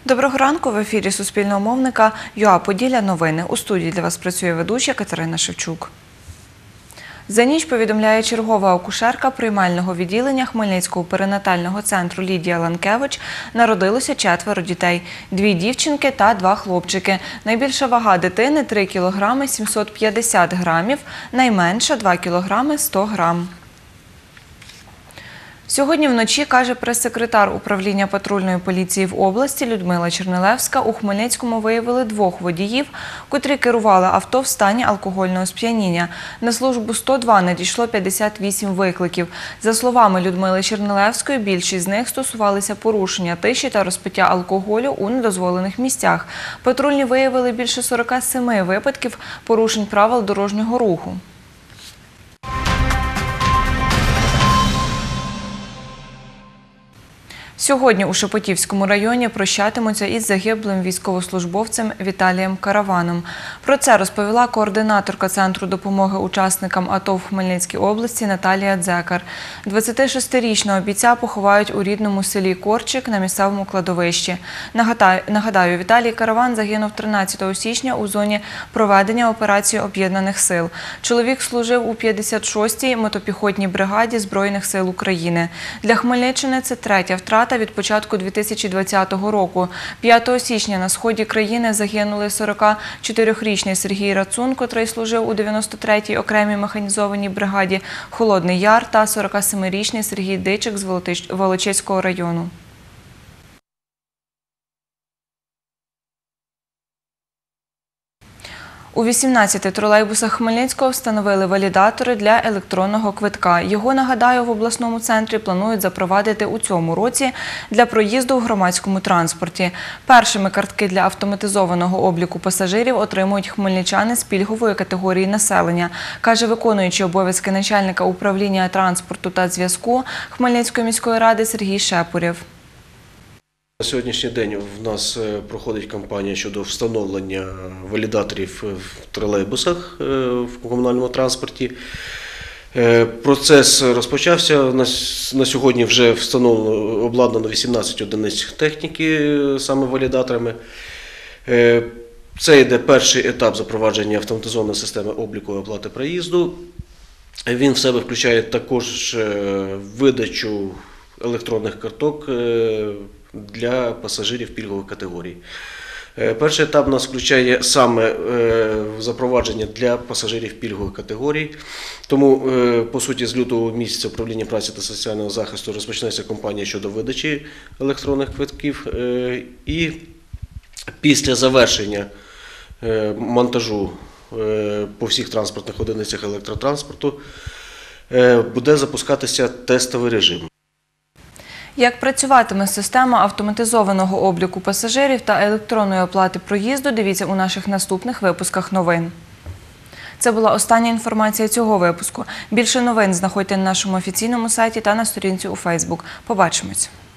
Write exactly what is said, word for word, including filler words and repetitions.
Доброго ранку, в ефірі Суспільного мовника ЮА Поділля новини. У студії для вас працює ведуча Катерина Шевчук. За ніч, повідомляє чергова акушерка приймального відділення Хмельницького перинатального центру Лідія Ланкевич, народилося четверо дітей – дві дівчинки та два хлопчики. Найбільша вага дитини – три кілограми сімсот п'ятдесят грамів, найменша – два кілограми сто грам. Сьогодні вночі, каже прес-секретар управління патрульної поліції в області Людмила Чернилевська, у Хмельницькому виявили двох водіїв, котрі керували авто в стані алкогольного сп'яніння. На службу сто два надійшло п'ятдесят вісім викликів. За словами Людмили Чернилевської, більшість з них стосувалися порушення тиші та розпиття алкоголю у недозволених місцях. Патрульні виявили більше сорока семи випадків порушень правил дорожнього руху. Сьогодні у Шепетівському районі прощатимуться із загиблим військовослужбовцем Віталієм Караваном. Про це розповіла координаторка Центру допомоги учасникам АТО в Хмельницькій області Наталія Дзекар. двадцятишестирічного бійця поховають у рідному селі Корчик на місцевому кладовищі. Нагадаю, Віталій Караван загинув тринадцятого січня у зоні проведення операції Об'єднаних сил. Чоловік служив у п'ятдесят шостій мотопіхотній бригаді Збройних сил України. Для Хмельниччини це третя втрата від початку дві тисячі двадцятого року. п'ятого січня на сході країни загинули сорокачотирирічний Сергій Рацун, котрий служив у дев'яносто третій окремій механізованій бригаді «Холодний Яр», та сорокасемирічний Сергій Дичик з Волочиського району. У вісімнадцяти тролейбусах Хмельницького встановили валідатори для електронного квитка. Його, нагадаю, в обласному центрі планують запровадити у цьому році для проїзду в громадському транспорті. Першими картки для автоматизованого обліку пасажирів отримують хмельничани з пільгової категорії населення, каже виконуючий обов'язки начальника управління транспорту та зв'язку Хмельницької міської ради Сергій Шепурєв. На сьогоднішній день в нас проходить кампанія щодо встановлення валідаторів в тролейбусах в комунальному транспорті. Процес розпочався. На сьогодні вже встановлено, обладнано вісімнадцять одиниць техніки саме валідаторами. Це йде перший етап запровадження автоматизованої системи обліку і оплати проїзду. Він в себе включає також видачу електронних карток для пасажирів пільгових категорій. Перший етап у нас включає саме запровадження для пасажирів пільгових категорій. Тому, по суті, з лютого місяця управління праці та соціального захисту розпочнеться кампанія щодо видачі електронних квитків. І після завершення монтажу по всіх транспортних одиницях електротранспорту буде запускатися тестовий режим. Як працюватиме система автоматизованого обліку пасажирів та електронної оплати проїзду, дивіться у наших наступних випусках новин. Це була остання інформація цього випуску. Більше новин знаходьте на нашому офіційному сайті та на сторінці у Фейсбук. Побачимось!